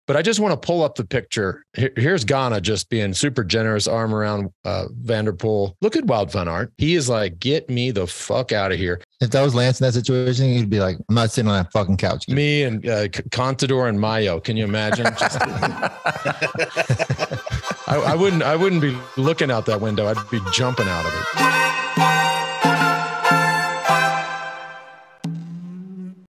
But I just want to pull up the picture. Here's Ghana just being super generous, arm around Van der Poel. Look at Wout van Aert. He is like, get me the fuck out of here. If that was Lance in that situation, he'd be like, I'm not sitting on that fucking couch. Me and Contador and Mayo. Can you imagine? I wouldn't be looking out that window. I'd be jumping out of it.